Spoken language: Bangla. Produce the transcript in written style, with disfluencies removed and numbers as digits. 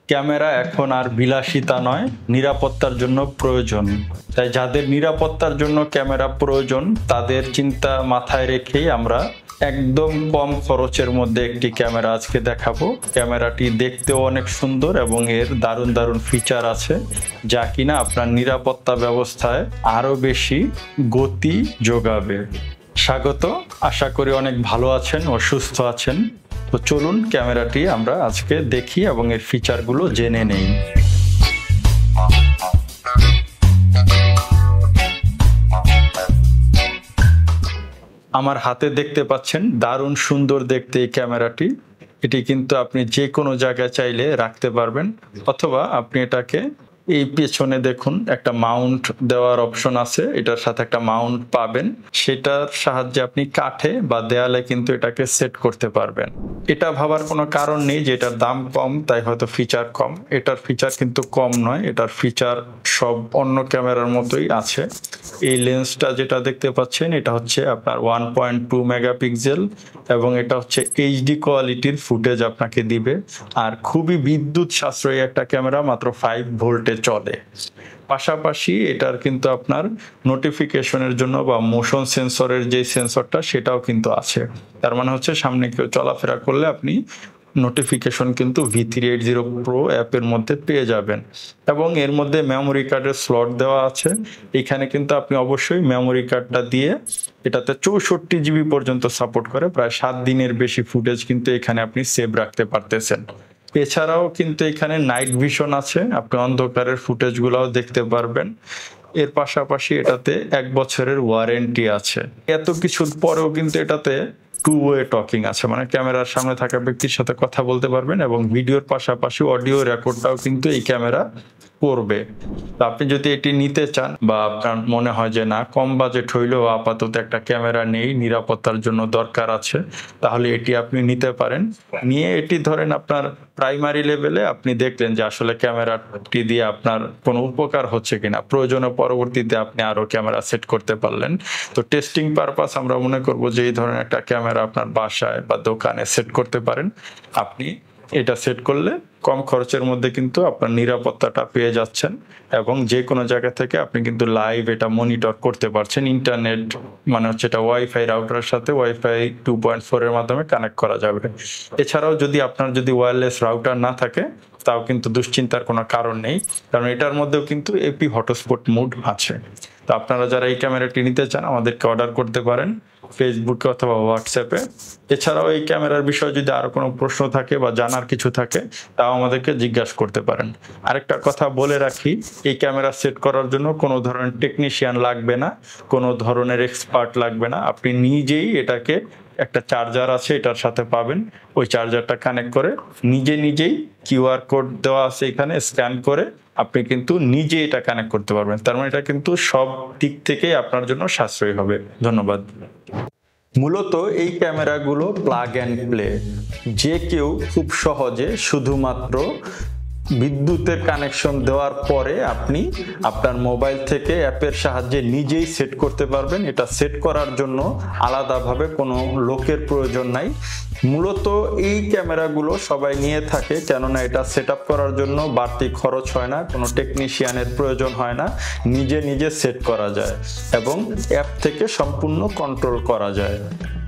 ক্যামেরা এখন আর বিলাসিতা নয়, নিরাপত্তার জন্য প্রয়োজন। তাই যাদের নিরাপত্তার জন্য ক্যামেরা প্রয়োজন তাদের চিন্তা মাথায় রেখেই আমরা একদম কম খরচের মধ্যে একটি ক্যামেরা আজকে দেখাবো। ক্যামেরাটি দেখতেও অনেক সুন্দর এবং এর দারুণ দারুণ ফিচার আছে যা কিনা আপনার নিরাপত্তা ব্যবস্থায় আরো বেশি গতি যোগাবে। স্বাগত, আশা করি অনেক ভালো আছেন ও সুস্থ আছেন। তো চলুন ক্যামেরাটি আমরা আজকে দেখি এবং এর ফিচারগুলো জেনে নেই। আমার হাতে দেখতে পাচ্ছেন দারুণ সুন্দর দেখতে এই ক্যামেরাটি। এটি কিন্তু আপনি যে কোনো জায়গায় চাইলে রাখতে পারবেন, অথবা আপনি এটাকে এই পেছনে দেখুন একটা মাউন্ট দেওয়ার অপশন আছে, এটার সাথে একটা মাউন্ট পাবেন, সেটার সাহায্যে আপনি কাঠে বা দেয়ালে কিন্তু এটাকে সেট করতে পারবেন। এটা ভাবার কোনো কারণ নেই যে এটার দাম কম তাই হয়তো ফিচার কম। এটার ফিচার কিন্তু কম নয়, এটার ফিচার সব অন্য ক্যামেরার মতোই আছে। এই লেন্সটা যেটা দেখতে পাচ্ছেন এটা হচ্ছে আপনার 1.2 মেগাপিক্সেল এবং এটা হচ্ছে এইচডি কোয়ালিটির ফুটেজ আপনাকে দিবে। আর খুবই বিদ্যুৎ সাশ্রয়ী একটা ক্যামেরা, মাত্র 5 ভোল্টে চলে। পাশাপাশি এটার কিন্তু আপনার নোটিফিকেশনের জন্য বা মোশন সেন্সরের যে সেন্সরটা সেটাও কিন্তু আছে। তার মানে হচ্ছে সামনে কেউ চলাফেরা করলে আপনি নোটিফিকেশন কিন্তু V380 Pro অ্যাপের মধ্যে পেয়ে যাবেন। এবং এর মধ্যে মেমোরি কার্ডের স্লট দেওয়া আছে। এখানে কিন্তু আপনি অবশ্যই মেমোরি কার্ডটা দিয়ে, এটাতে 64 জিবি পর্যন্ত সাপোর্ট করে, প্রায় 7 দিনের বেশি ফুটেজ কিন্তু এখানে আপনি সেভ রাখতে পারতেছেন। এছাড়াও কিন্তু এখানে নাইট ভিশন আছে, আপনি অন্ধকারের ফুটেজগুলোও দেখতে পারবেন। এর পাশাপাশি এটাতে 1 বছরের ওয়ারেন্টি আছে। এত কিছুর পরেও কিন্তু এটাতে 2-ওয়ে টকিং আছে, মানে ক্যামেরার সামনে থাকা ব্যক্তির সাথে কথা বলতে পারবেন এবং ভিডিওর পাশাপাশি অডিও রেকর্ডটাও কিন্তু এই ক্যামেরা করবে। তো আপনি যদি এটি নিতে চান বা আপনার মনে হয় যে না কম বাজেট হইলেও আপাতত একটা ক্যামেরা নেই, নিরাপত্তার জন্য দরকার আছে, তাহলে এটি আপনি নিতে পারেন। নিয়ে এটি ধরেন আপনার প্রাইমারি লেভেলে আপনি দেখলেন যে আসলে ক্যামেরাটি দিয়ে আপনার কোনো উপকার হচ্ছে কিনা, প্রয়োজনে পরবর্তীতে আপনি আরো ক্যামেরা সেট করতে পারলেন। তো টেস্টিং পারপাস আমরা মনে করব যে এই ধরনের একটা ক্যামেরা আপনার বাসায় বা দোকানে সেট করতে পারেন। আপনি এটা সেট করলে কম খরচের মধ্যে কিন্তু আপনার নিরাপত্তাটা পেয়ে যাচ্ছেন এবং যে কোনো জায়গা থেকে আপনি কিন্তু লাইভ এটা মনিটর করতে পারছেন। ইন্টারনেট মানে হচ্ছে এটা ওয়াইফাই রাউটারের সাথে ওয়াইফাই 2.4 এর মাধ্যমে কানেক্ট করা যাবে। এছাড়াও যদি আপনার ওয়্যারলেস রাউটার না থাকে তাও কিন্তু দুশ্চিন্তার কোনো কারণ নেই, কারণ এটার মধ্যেও কিন্তু এপি হটস্পট মোড আছে। তো আপনারা যারা এই ক্যামেরাটি নিতে চান আমাদেরকে অর্ডার করতে পারেন ফেসবুকে অথবা হোয়াটসঅ্যাপে। এছাড়াও এই ক্যামেরার বিষয়ে যদি আরো কোনো প্রশ্ন থাকে বা জানার কিছু থাকে তাও আমাদেরকে জিজ্ঞাসা করতে পারেন। আরেকটা কথা বলে রাখি, এই ক্যামেরা সেট করার জন্য কোনো ধরনের টেকনিশিয়ান লাগবে না, কোনো ধরনের এক্সপার্ট লাগবে না। আপনি নিজেই এটাকে, একটা চার্জার আছে এটার সাথে পাবেন, ওই চার্জারটা কানেক্ট করে নিজেই কিউআর কোড দেওয়া আছে এখানে, স্ক্যান করে আপনি কিন্তু নিজে এটা কানেক্ট করতে পারবেন। তার মানে এটা কিন্তু সব দিক থেকে আপনার জন্য সাশ্রয়ী হবে। ধন্যবাদ। মূলত এই ক্যামেরাগুলো প্লাগ অ্যান্ড প্লে, যে কেউ খুব সহজে শুধুমাত্র বিদ্যুতের কানেকশন দেওয়ার পরে আপনি আপনার মোবাইল থেকে অ্যাপের সাহায্যে নিজেই সেট করতে পারবেন। এটা সেট করার জন্য আলাদাভাবে কোনো লোকের প্রয়োজন নাই। মূলত এই ক্যামেরাগুলো সবাই নিয়ে থাকে কেননা এটা সেট আপ করার জন্য বাড়তি খরচ হয় না, কোনো টেকনিশিয়ানের প্রয়োজন হয় না, নিজে সেট করা যায় এবং অ্যাপ থেকে সম্পূর্ণ কন্ট্রোল করা যায়।